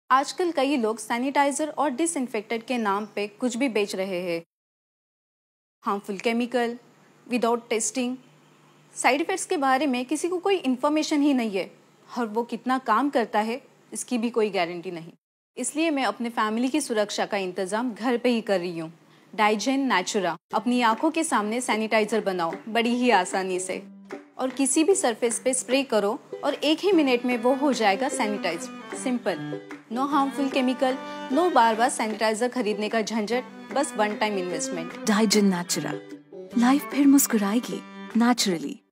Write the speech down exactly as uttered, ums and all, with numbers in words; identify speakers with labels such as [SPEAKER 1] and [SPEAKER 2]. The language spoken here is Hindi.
[SPEAKER 1] आजकल कई लोग सैनिटाइजर और डिसइंफेक्टेंट के नाम पे कुछ भी बेच रहे हैं। Harmful chemical, without testing, side effects के बारे में किसी को कोई इन्फॉर्मेशन ही नहीं है और वो कितना काम करता है इसकी भी कोई गारंटी नहीं। इसलिए मैं अपने फैमिली की सुरक्षा का इंतज़ाम घर पे ही कर रही हूँ। Digen Natura. अपनी आंखों के सामने सैनिटाइजर बनाओ बड़ी ही आसानी से, और किसी भी सरफेस पे स्प्रे करो और एक ही मिनट में वो हो जाएगा sanitize. Simple, no harmful chemical, no बार बार सैनिटाइजर खरीदने का झंझट, बस one time investment.
[SPEAKER 2] Digen Natura, life फिर मुस्कुराएगी नेचुरली।